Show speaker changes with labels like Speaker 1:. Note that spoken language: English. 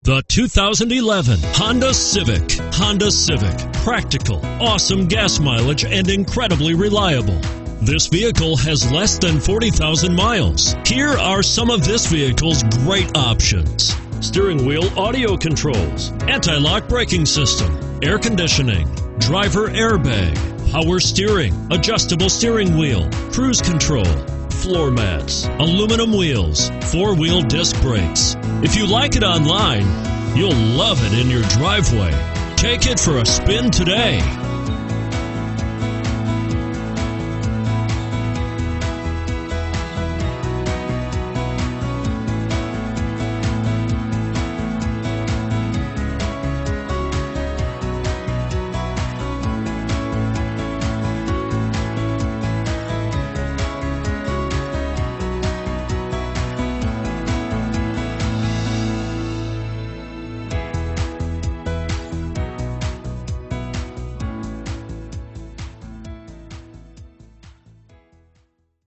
Speaker 1: The 2011 Honda Civic. Honda Civic. Practical, awesome gas mileage, and incredibly reliable. This vehicle has less than 40,000 miles. Here are some of this vehicle's great options: steering wheel audio controls, anti-lock braking system, air conditioning, driver airbag, power steering, adjustable steering wheel, cruise control, floor mats, aluminum wheels, four-wheel disc brakes. If you like it online, you'll love it in your driveway. Take it for a spin today.